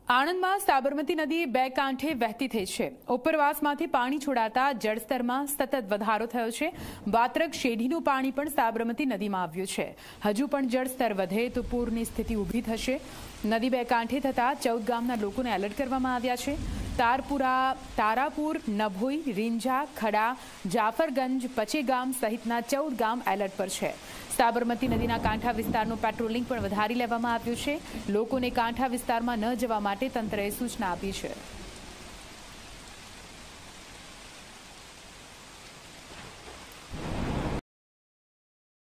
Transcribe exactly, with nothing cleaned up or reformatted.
આણંદમાં સાબરમતી નદી બે કાંઠે વહેતી થઈ છે। ઉપરવાસમાંથી પાણી છોડાતા જળસ્તરમાં સતત વધારો થયો છે। વાત્રક શેઢીનું પાણી પણ સાબરમતી નદીમાં આવ્યું છે। હજુ પણ જળસ્તર વધે તો પૂરની સ્થિતિ ઊભી થશે। નદી બે કાંઠે થતા ચૌદ ગામના લોકોને એલર્ટ કરવામાં આવ્યા છે। તારપુરા, તારાપુર, નભોઈ, રીંઝા, ખડા, જાફરગંજ, પચેગામ સહિતના ચૌદ ગામ એલર્ટ પર છે। સાબરમતી નદીના કાંઠા વિસ્તારનું પેટ્રોલિંગ પણ વધારી લેવામાં આવ્યું છે। લોકોને કાંઠા વિસ્તારમાં ન જવા માટે તંત્રએ સૂચના આપી છે।